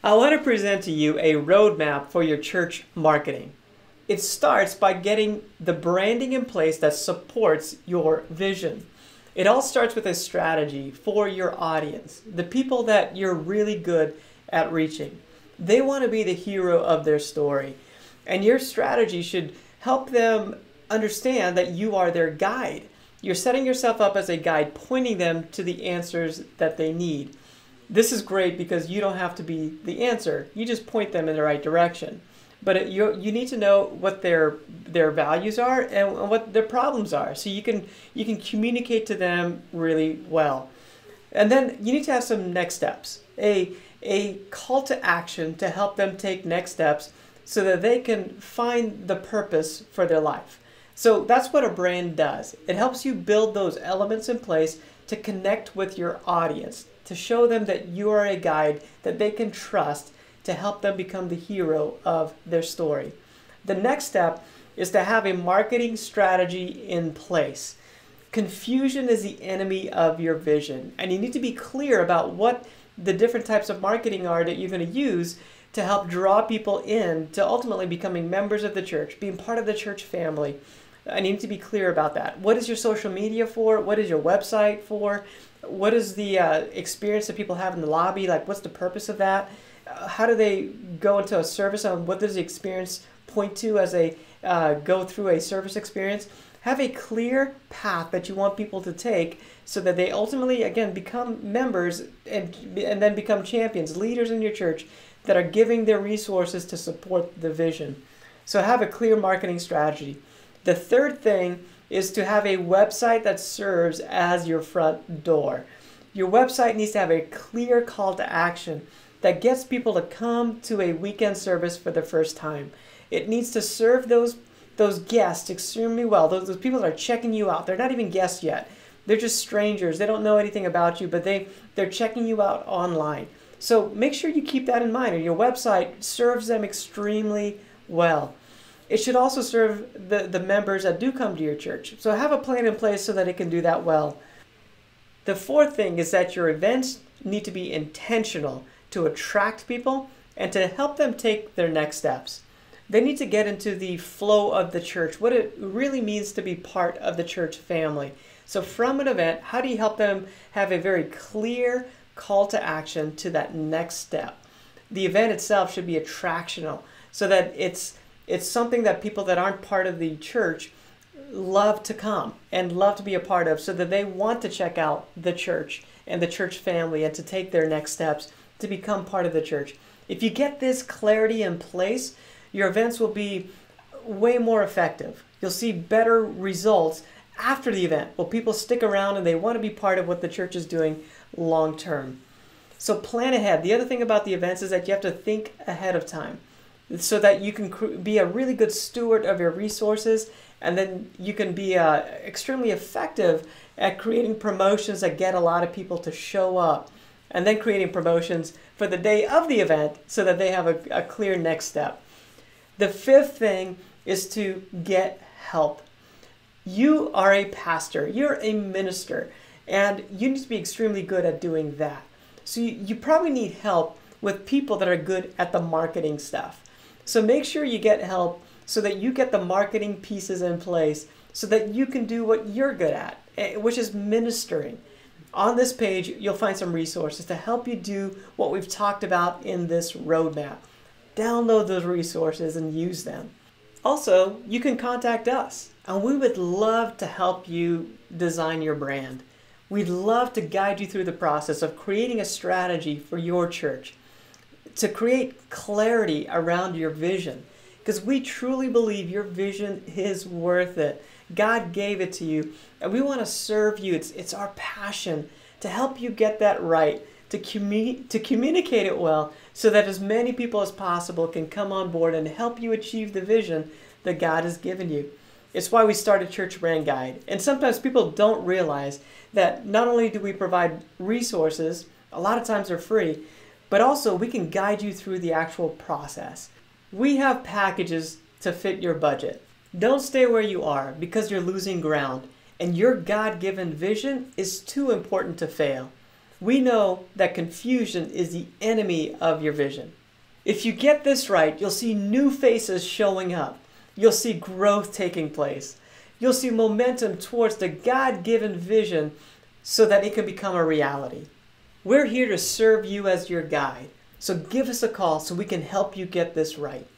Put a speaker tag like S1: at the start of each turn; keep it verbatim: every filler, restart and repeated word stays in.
S1: I want to present to you a roadmap for your church marketing. It starts by getting the branding in place that supports your vision. It all starts with a strategy for your audience, the people that you're really good at reaching. They want to be the hero of their story, and your strategy should help them understand that you are their guide. You're setting yourself up as a guide, pointing them to the answers that they need. This is great because you don't have to be the answer. You just point them in the right direction. But it, you you need to know what their their values are and what their problems are, so you can you can communicate to them really well. And then you need to have some next steps, a a call to action to help them take next steps, so that they can find the purpose for their life. So that's what a brand does. It helps you build those elements in place to connect with your audience, to show them that you are a guide that they can trust to help them become the hero of their story. The next step is to have a marketing strategy in place. Confusion is the enemy of your vision, and you need to be clear about what the different types of marketing are that you're going to use to help draw people in to ultimately becoming members of the church, being part of the church family. I need to be clear about that. What is your social media for? What is your website for? What is the uh, experience that people have in the lobby? Like, what's the purpose of that? Uh, how do they go into a service? On what does the experience point to as they uh, go through a service experience? Have a clear path that you want people to take so that they ultimately, again, become members and, and then become champions, leaders in your church that are giving their resources to support the vision. So have a clear marketing strategy. The third thing is to have a website that serves as your front door. Your website needs to have a clear call to action that gets people to come to a weekend service for the first time. It needs to serve those, those guests extremely well. Those, those people that are checking you out. They're not even guests yet. They're just strangers. They don't know anything about you, but they, they're checking you out online. So make sure you keep that in mind, and your website serves them extremely well. It should also serve the, the members that do come to your church. So have a plan in place so that it can do that well. The fourth thing is that your events need to be intentional to attract people and to help them take their next steps. They need to get into the flow of the church, what it really means to be part of the church family. So from an event, how do you help them have a very clear call to action to that next step? The event itself should be attractional so that it's It's something that people that aren't part of the church love to come and love to be a part of, so that they want to check out the church and the church family and to take their next steps to become part of the church. If you get this clarity in place, your events will be way more effective. You'll see better results after the event. Well, people stick around and they want to be part of what the church is doing long term. So plan ahead. The other thing about the events is that you have to think ahead of time, so that you can be a really good steward of your resources, and then you can be uh, extremely effective at creating promotions that get a lot of people to show up, and then creating promotions for the day of the event so that they have a, a clear next step. The fifth thing is to get help. You are a pastor, you're a minister, and you need to be extremely good at doing that. So you, you probably need help with people that are good at the marketing stuff. So make sure you get help so that you get the marketing pieces in place so that you can do what you're good at, which is ministering. On this page, you'll find some resources to help you do what we've talked about in this roadmap. Download those resources and use them. Also, you can contact us, and we would love to help you design your brand. We'd love to guide you through the process of creating a strategy for your church, to create clarity around your vision, because we truly believe your vision is worth it. God gave it to you, and we want to serve you. It's, it's our passion to help you get that right, to, commu- to communicate it well, so that as many people as possible can come on board and help you achieve the vision that God has given you. It's why we started Church Brand Guide. And sometimes people don't realize that not only do we provide resources, a lot of times they're free, but also we can guide you through the actual process. We have packages to fit your budget. Don't stay where you are because you're losing ground, and your God-given vision is too important to fail. We know that confusion is the enemy of your vision. If you get this right, you'll see new faces showing up. You'll see growth taking place. You'll see momentum towards the God-given vision so that it can become a reality. We're here to serve you as your guide. So give us a call so we can help you get this right.